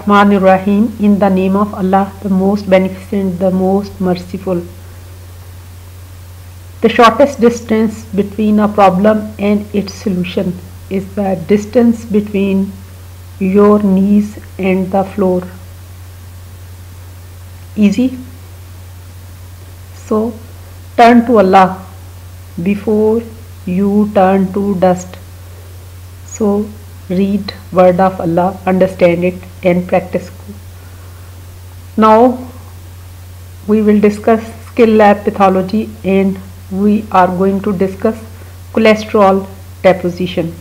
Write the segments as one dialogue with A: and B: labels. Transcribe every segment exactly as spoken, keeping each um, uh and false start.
A: Rahmanir Rahim. In the name of Allah, the most beneficent, the most merciful. The shortest distance between a problem and its solution is the distance between your knees and the floor. Easy? So turn to Allah before you turn to dust. So read word of Allah, understand it and practice. Now we will discuss skill lab pathology and we are going to discuss cholesterol deposition.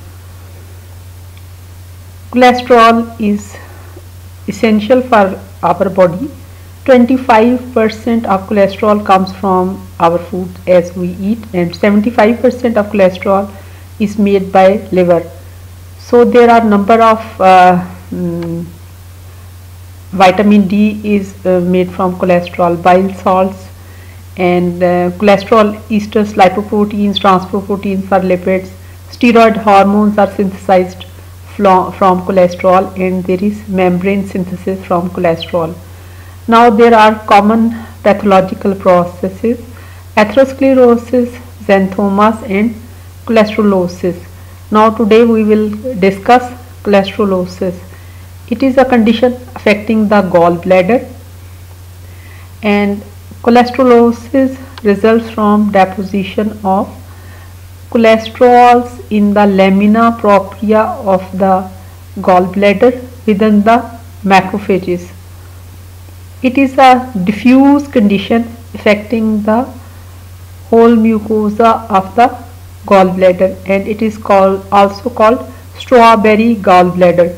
A: Cholesterol is essential for our body. twenty-five percent of cholesterol comes from our food as we eat, and seventy-five percent of cholesterol is made by liver. So there are number of uh, um, vitamin D is uh, made from cholesterol, bile salts, and uh, cholesterol esters, lipoproteins, transproteins are lipids. Steroid hormones are synthesized from cholesterol, and there is membrane synthesis from cholesterol. Now there are common pathological processes: atherosclerosis, xanthomas and cholesterolosis. Now today we will discuss cholesterolosis. It is a condition affecting the gallbladder, and cholesterolosis results from deposition of cholesterols in the lamina propria of the gallbladder within the macrophages. It is a diffuse condition affecting the whole mucosa of the gallbladder, and it is called also called strawberry gallbladder.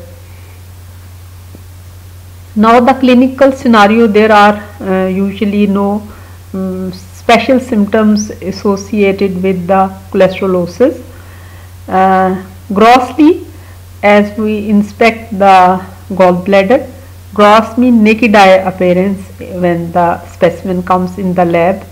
A: Now the clinical scenario, there are uh, usually no um, special symptoms associated with the cholesterolosis. Uh, grossly, as we inspect the gallbladder, gross means naked eye appearance when the specimen comes in the lab.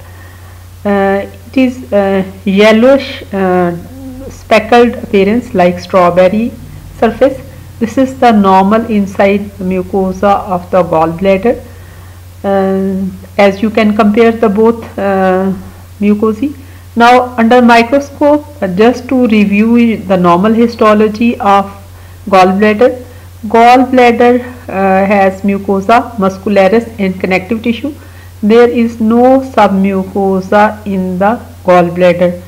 A: Uh, it is uh, yellowish uh, speckled appearance like strawberry surface. This is the normal inside mucosa of the gallbladder. Uh, as you can compare the both uh, mucosae. Now under microscope, uh, just to review the normal histology of gallbladder. Gallbladder uh, has mucosa, muscularis and connective tissue. There is no submucosa in the gallbladder.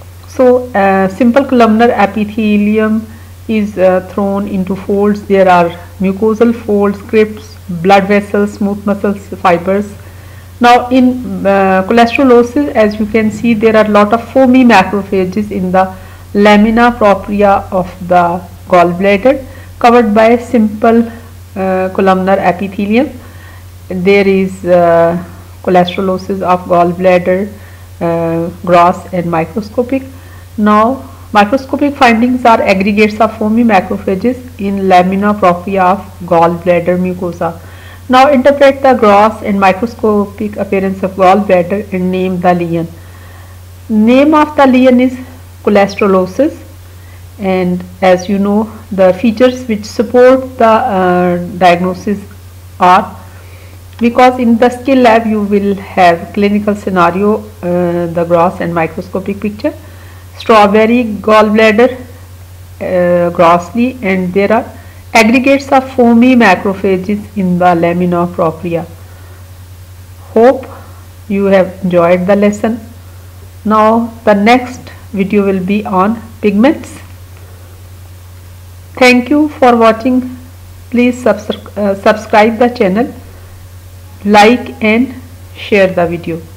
A: So uh, simple columnar epithelium is uh, thrown into folds. There are mucosal folds, crypts, blood vessels, smooth muscles, fibers. Now in uh, cholesterolosis, as you can see, there are lot of foamy macrophages in the lamina propria of the gallbladder, covered by simple uh, columnar epithelium. There is uh, cholesterolosis of gallbladder, uh, gross and microscopic. Now microscopic findings are aggregates of foamy macrophages in lamina propria of gallbladder mucosa. Now interpret the gross and microscopic appearance of gallbladder and name the lesion. Name of the lesion is cholesterolosis, and as you know, the features which support the uh, diagnosis are, because in the skill lab you will have clinical scenario, uh, the gross and microscopic picture. Strawberry gallbladder uh, grossly, and there are aggregates of foamy macrophages in the lamina propria. Hope you have enjoyed the lesson. Now the next video will be on pigments. Thank you for watching. Please subs uh, subscribe the channel, like and share the video.